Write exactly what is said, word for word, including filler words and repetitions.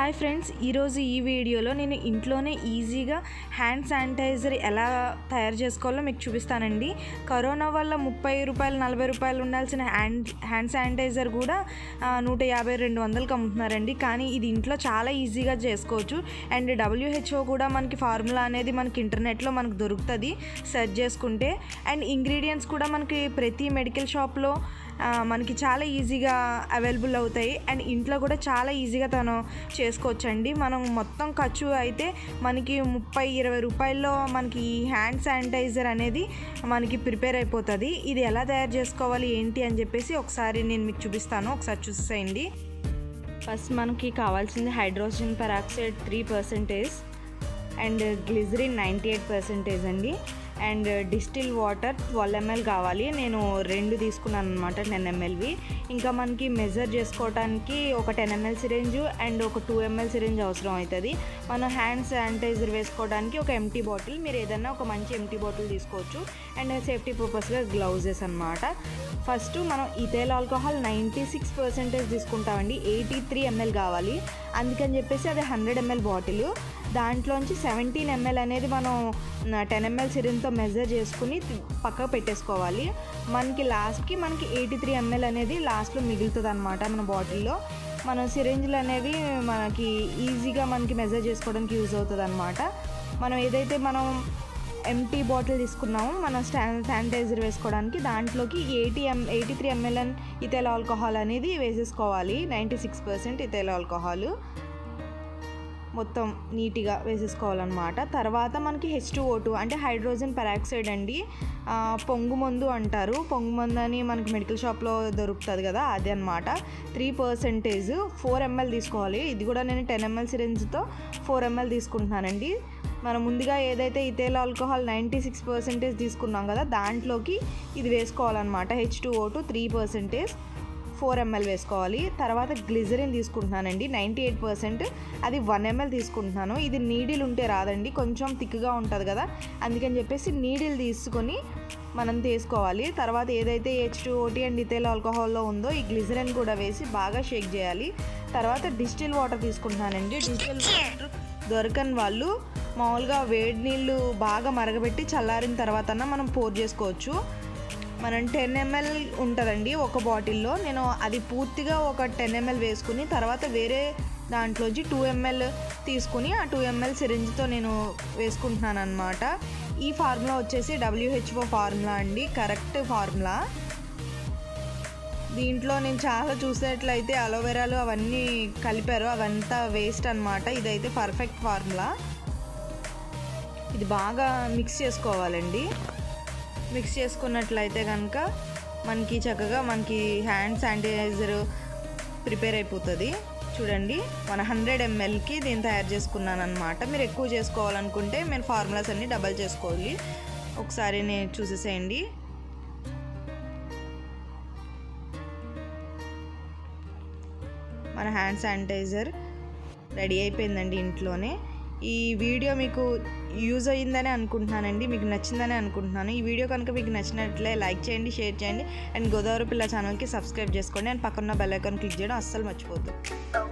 Hi friends, ఈరోజు ఈ వీడియోలో నేను ఇంట్లోనే ఈజీగా హ్యాండ్ శానిటైజర్ ఎలా తయారు చేసుకోవాలో మీకు చూపిస్తానండి. కరోనా వల్ల ముప్పై రూపాయలు నలభై రూపాయలు ఉండాల్సిన హ్యాండ్ హ్యాండ్ శానిటైజర్ కూడా నూట యాభై రెండు వందలకి అమ్ముతున్నారండి. కానీ ఇది ఇంట్లో చాలా ఈజీగా చేసుకోవచ్చు. అండ్ డబ్ల్యూహెచ్ఓ కూడా మనకి ఫార్ములా అనేది మనకి ఇంటర్నెట్లో మనకు దొరుకుతుంది సెర్చ్ చేసుకుంటే. అండ్ ఇంగ్రీడియంట్స్ కూడా మనకి ప్రతి మెడికల్ షాప్లో మనకి చాలా ఈజీగా అవైలబుల్ అవుతాయి. అండ్ ఇంట్లో కూడా చాలా ఈజీగా తను చేసుకోవచ్చండి. మనం మొత్తం ఖర్చు అయితే మనకి ముప్పై ఇరవై రూపాయల్లో మనకి ఈ హ్యాండ్ శానిటైజర్ అనేది మనకి ప్రిపేర్ అయిపోతుంది. ఇది ఎలా తయారు చేసుకోవాలి ఏంటి అని చెప్పేసి ఒకసారి నేను మీకు చూపిస్తాను, ఒకసారి చూసేయండి. ఫస్ట్ మనకి కావాల్సింది hydrogen peroxide three percentage and glycerin ninety eight percentage అండి. And distil water twelve ML కావాలి. నేను రెండు తీసుకున్నాను అనమాట, టెన్ ఎంఎల్వి. ఇంకా మనకి మెజర్ చేసుకోవడానికి ఒక టెన్ ఎంఎల్ సిరేంజ్ అండ్ ఒక టూ ఎంఎల్ సిరేంజ్ అవసరం అవుతుంది. మనం హ్యాండ్ శానిటైజర్ వేసుకోవడానికి ఒక ఎంటీ బాటిల్, మీరు ఏదైనా ఒక మంచి ఎంటీ బాటిల్ తీసుకోవచ్చు. అండ్ సేఫ్టీ పర్పస్గా గ్లౌజెస్ అనమాట. ఫస్ట్ మనం ethyl alcohol ninety six percentage తీసుకుంటామండి. ఎయిటీ త్రీ ఎంఎల్ కావాలి. అందుకని చెప్పేసి అది హండ్రెడ్ ఎంఎల్ బాటిల్. దాంట్లోంచి సెవెంటీన్ ఎంఎల్ అనేది మనం టెన్ ఎంఎల్ సిరింజ్తో మెజర్ చేసుకుని పక్కకు పెట్టేసుకోవాలి. మనకి లాస్ట్కి మనకి ఎయిటీ త్రీ ఎంఎల్ అనేది లాస్ట్లో మిగులుతుంది అనమాట మన బాటిల్లో. మన సిరింజ్లు అనేవి మనకి ఈజీగా మనకి మెజర్ చేసుకోవడానికి యూజ్ అవుతుంది అనమాట. మనం ఏదైతే మనం ఎంటీ బాటిల్ తీసుకున్నాము మన శానిటైజర్ వేసుకోవడానికి, దాంట్లోకి eighty M eighty three ML ethyl alcohol అనేది వేసేసుకోవాలి. Ninety six percent ethyl alcohol మొత్తం నీట్గా వేసేసుకోవాలన్నమాట. తర్వాత మనకి హెచ్ టూ ఓ టూ అంటే హైడ్రోజన్ పెరాక్సైడ్ అండి. పొంగు మందు అంటారు, పొంగు మందు అని మనకి మెడికల్ షాప్లో దొరుకుతుంది కదా, అది అనమాట. త్రీ పర్సెంటేజ్ ఫోర్ ఎంఎల్ తీసుకోవాలి. ఇది కూడా నేను టెన్ ఎంఎల్ సిరింజ్తో ఫోర్ ఎంఎల్ తీసుకుంటున్నానండి. మనం ముందుగా ఏదైతే ethyl alcohol ninety six percentage తీసుకున్నాం కదా, దాంట్లోకి ఇది వేసుకోవాలన్నమాట. H two O two three percentage four ML వేసుకోవాలి. తర్వాత గ్లిజరిన్ తీసుకుంటున్నానండి నైంటీ ఎయిట్ పర్సెంట్, అది వన్ ఎంఎల్ తీసుకుంటున్నాను. ఇది నీడిల్ ఉంటే రాదండి, కొంచెం థిక్గా ఉంటుంది కదా, అందుకని చెప్పేసి నీడిల్ తీసుకొని మనం తీసుకోవాలి. తర్వాత ఏదైతే H two O T and ethyl ఆల్కహాల్లో ఉందో ఈ గ్లిజరిన్ కూడా వేసి బాగా షేక్ చేయాలి. తర్వాత డిస్టిల్ వాటర్ తీసుకుంటున్నానండి. డిస్టిల్ వాటర్ దొరకని వాళ్ళు మామూలుగా వేడి నీళ్ళు బాగా మరగబెట్టి చల్లారిన తర్వాత మనం పోర్ చేసుకోవచ్చు. మనం టెన్ ఎంఎల్ ఉంటుందండి ఒక బాటిల్లో, నేను అది పూర్తిగా ఒక టెన్ ఎంఎల్ వేసుకుని తర్వాత వేరే దాంట్లోంచి టూ ఎంఎల్ తీసుకుని ఆ టూ ఎంఎల్ సిరింజ్తో నేను వేసుకుంటున్నాను అనమాట. ఈ ఫార్ములా వచ్చేసి డబ్ల్యూహెచ్ఓ ఫార్ములా అండి, కరెక్ట్ ఫార్ములా. దీంట్లో నేను చాలా చూసేట్లయితే అలోవెరాలు అవన్నీ కలిపారు, అవంతా వేస్ట్ అనమాట. ఇదైతే పర్ఫెక్ట్ ఫార్ములా. ఇది బాగా మిక్స్ చేసుకోవాలండి. మిక్స్ చేసుకున్నట్లయితే కనుక మనకి చక్కగా మనకి హ్యాండ్ శానిటైజర్ ప్రిపేర్ అయిపోతుంది. చూడండి, మన హండ్రెడ్ ఎంఎల్కి దీన్ని తయారు చేసుకున్నాను అనమాట. మీరు ఎక్కువ చేసుకోవాలనుకుంటే మీరు ఫార్ములాస్ అన్నీ డబల్ చేసుకోవాలి. ఒకసారి నేను చూసేసేయండి. మన హ్యాండ్ శానిటైజర్ రెడీ అయిపోయిందండి ఇంట్లోనే. ఈ వీడియో మీకు యూజ్ అయ్యిందని అనుకుంటున్నానండి, మీకు నచ్చిందని అనుకుంటున్నాను. ఈ వీడియో కనుక మీకు నచ్చినట్లే లైక్ చేయండి, షేర్ చేయండి. అండ్ గోదావరి పిల్ల ఛానల్కి సబ్స్క్రైబ్ చేసుకోండి. అండ్ పక్కన బెల్ ఐకాన్ క్లిక్ చేయడం అస్సలు మర్చిపోద్దు.